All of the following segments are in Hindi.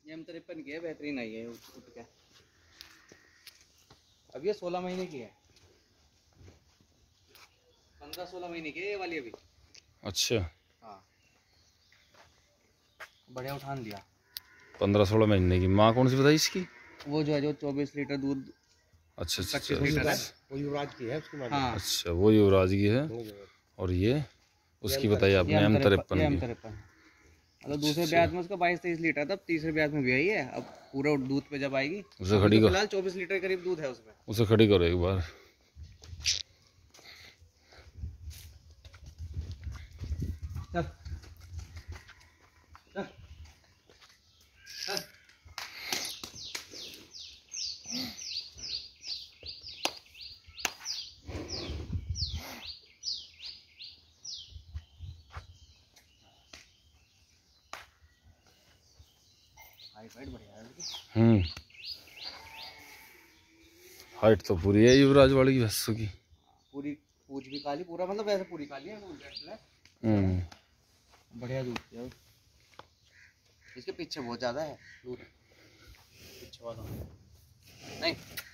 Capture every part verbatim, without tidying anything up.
ये एम तिरपन की है, बेहतरीन आई है उठ उठ के। अब ये सोलह महीने की है, पंद्रह सोलह महीने की है ये वाली अभी। अच्छा हाँ बढ़िया उठान दिया। पंद्रह सोलह महीने की। माँ कौन सी बताई इसकी? वो जो है जो चौबीस लीटर दूध। अच्छा अच्छा पच्चीस लीटर है। वो युवराज की है उसकी माँ। हाँ अच्छा वो युवराज की है। और ये उसकी बताई आपने एम तिरपन एम की। तिरपन मतलब दूसरे ब्याज में उसका बाईस तेईस लीटर था, तीसरे ब्याज में भी आई है। अब पूरा दूध पे जब आएगी उसे खड़ी तो कर, फिलहाल चौबीस लीटर करीब दूध है उसमें। उसे खड़ी करो एक बार। चल चल चल। हाइट वाइट बढ़िया है उसकी। हम्म हाइट तो पूरी है युवराज वाली की भैंसों की। पूरी पूछ भी काली, पूरा मतलब वैसे पूरी काली है वो जेट ब्लैक। हम्म बढ़िया दूध है। इसके पीछे बहुत ज्यादा है दूध, पीछे वाला नहीं,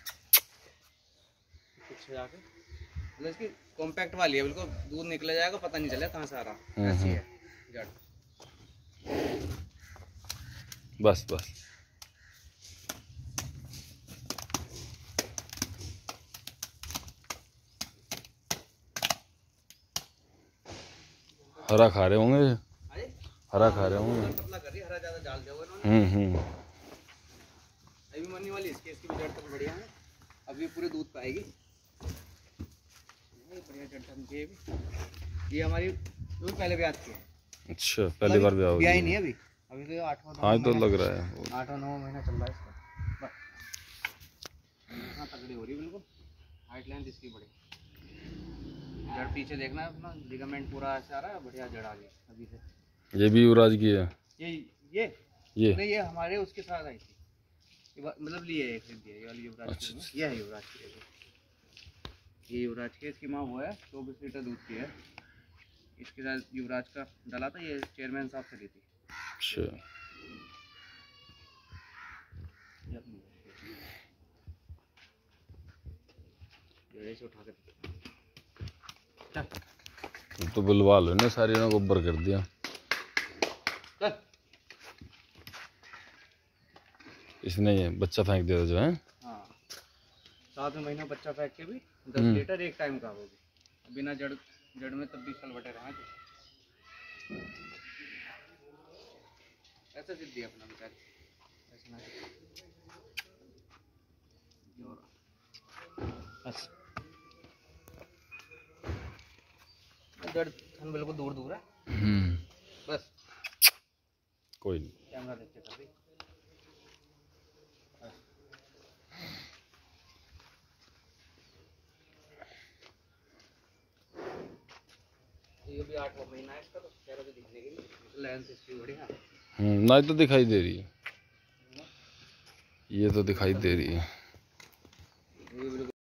पीछे जाके मतलब इसकी कॉम्पैक्ट वाली है, बिल्कुल दूध निकल जाएगा पता नहीं चलेगा कहाँ से आ रहा, ऐसी है जड़। बस बस हरा खा रहे होंगे, हरा खा रहे होंगे। पतला कर रही है, हरा ज्यादा डाल दिया इन्होंने। हम्म हम्म अभी मरने वाली इसकी इसकी भी जड़ तक बढ़िया है, अभी पूरे दूध पाएगी। बढ़िया जड़ थमकी है भी। ये हमारी जो पहले ब्याज की है। अच्छा पहली बार ब्याह हो ब्याह ही गया। नहीं है अभी, अभी तो आठवां हाँ तो लग रहा है आठवां नौवां महीना चल रहा है इसका। इतना तगड़ी हो रही है बिल्कुल, हाइट लाइन इसकी बड़ी। जड़ पीछे देखना है अपना, लिगामेंट पूरा ऐसे आ रहा है, बढ़िया जड़ आ गई अभी से। ये भी युवराज की है। ये ये ये नहीं, ये हमारे उसके साथ आई थी, ये बा- मतलब लिए एक खरीदी है ये वाली युवराज अच्छा, की। अच्छा। ये है युवराज की, ये युवराज की। इसकी माँ वो है, चौबीस लीटर दूध की है। इसके साथ युवराज का डला था, ये चेयरमैन साहब से ली थी। अच्छा ये अपनी ये ऐसे उठा के चल तो बुलवा लो ना, सारी ने गोबर कर दिया। चल। इसने ये बच्चा फेंक दिया था जो है। हाँ सातवें महीने बच्चा फेंक के भी दस लीटर एक टाइम का होगी, बिना जड़ जड़ में तब भी फल बटे रहा। ऐसा सिद्धि है अपना बेचारी, ऐसा ना बस। जड़ हम बिल्कुल दूर दूर है। हम्म बस कोई नहीं। कैमरा देख के कर रही। ये भी आठवां महीना है इसका, तो चेहरे पे दिखने के लिए लेंस इसकी बढ़िया। हम्म ना तो दिखाई दे रही है, ये तो दिखाई दे रही है।